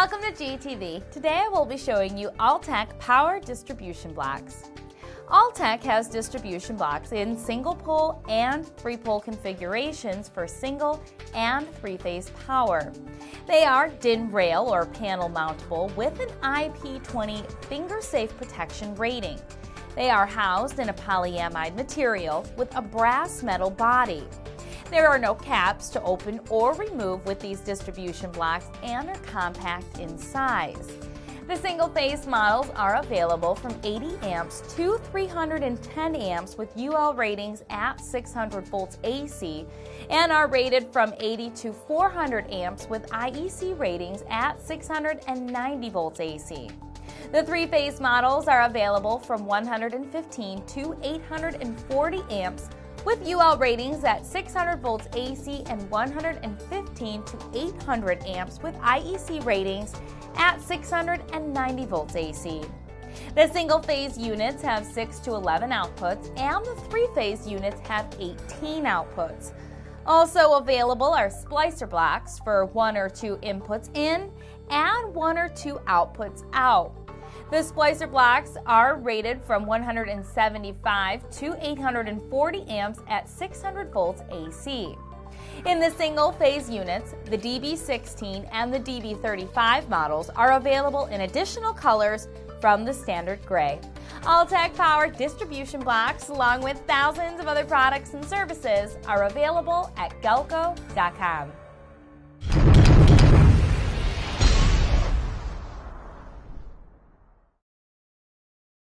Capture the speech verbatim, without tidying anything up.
Welcome to G T V. Today I will be showing you Altech power distribution blocks. Altech has distribution blocks in single pole and three pole configurations for single and three-phase power. They are D I N rail or panel mountable with an I P twenty finger safe protection rating. They are housed in a polyamide material with a brass metal body. There are no caps to open or remove with these distribution blocks and are compact in size. The single-phase models are available from eighty amps to three hundred ten amps with U L ratings at six hundred volts A C and are rated from eighty to four hundred amps with I E C ratings at six hundred ninety volts A C. The three-phase models are available from one hundred fifteen to eight hundred forty amps with U L ratings at six hundred volts A C and one hundred fifteen to eight hundred amps with I E C ratings at six hundred ninety volts A C. The single-phase units have six to eleven outputs and the three-phase units have eighteen outputs. Also available are splicer blocks for one or two inputs in and one or two outputs out. The splicer blocks are rated from one hundred seventy-five to eight hundred forty amps at six hundred volts A C. In the single-phase units, the D B sixteen and the D B thirty-five models are available in additional colors from the standard gray. Altech power distribution blocks, along with thousands of other products and services, are available at gelco dot com.